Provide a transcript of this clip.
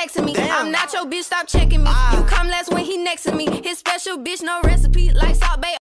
texting me. Damn. I'm not your bitch, stop checking me. You come last when he next to me. His special bitch, no recipe, like Salt Bay.